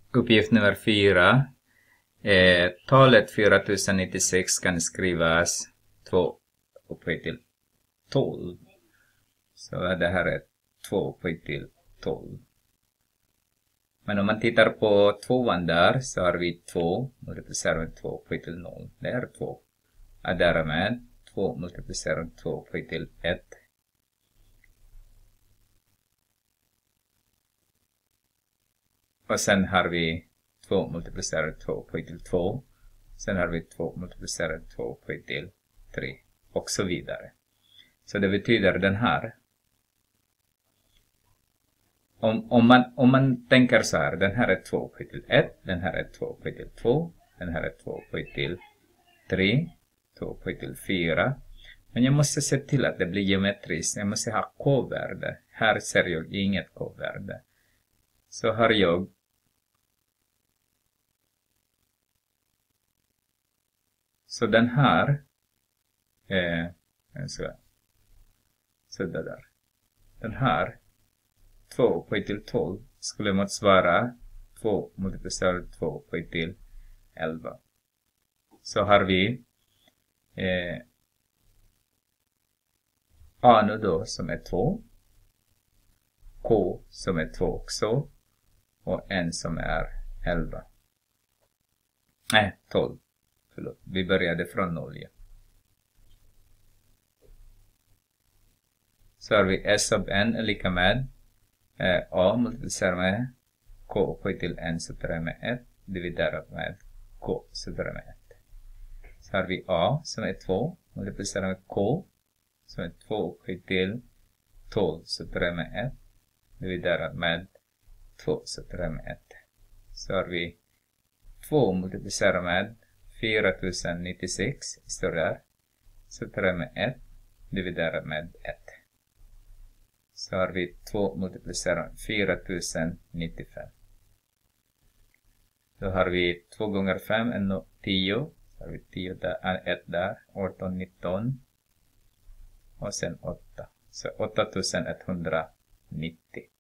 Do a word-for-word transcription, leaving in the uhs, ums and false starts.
Uppgift nummer fyra. Eh, talet fyra tusen nittiosex kan skrivas två upphöjt till tolv. Så det här är två upphöjt till tolv. Men om man tittar på tvåan där så har vi två multiplicerat med två upphöjt till noll. Det är två. Och därmed två multiplicerat med två upphöjt till ett. Och sen har vi två multiplicerat två upphöjt till två. Sen har vi två multiplicerat två upphöjt till tre. Och så vidare. Så det betyder den här. Om, om, man, om man tänker så här. Den här är två upphöjt till ett. Den här är två upphöjt till två. Den här är två upphöjt till tre. två upphöjt till fyra. Men jag måste se till att det blir geometriskt. Jag måste ha k-värde. Här ser jag inget k-värde. Så har jag så den här eh, så, så det där. Den här två upphöjt till tolv skulle motsvara två multiplicerat två upphöjt till elva. Så har vi eh, A nu då som är två. K som är två också. Och N som är elva. Nej, tolv. Förlåt. Vi började från noll. Ja. Så har vi S av N är lika med eh, A multiplicerar med K upphöjt till N så tar jag med ett. Dividerat med K så tar jag med ett. Så har vi A som är två. Multiplicerar med K som är två upphöjt till tolv så tar jag med ett. Dividerat med två så tar jag med ett. Så har vi två multiplicerar med fyra tusen nittiosex står där. Så tar jag med ett. Dividerat med ett. Så har vi två multiplicerar med fyra tusen nittiofem. Då har vi två gånger fem är tio. Så har vi tio där, ett där. arton, nitton. Och sen åtta. Så åtta tusen etthundranittio.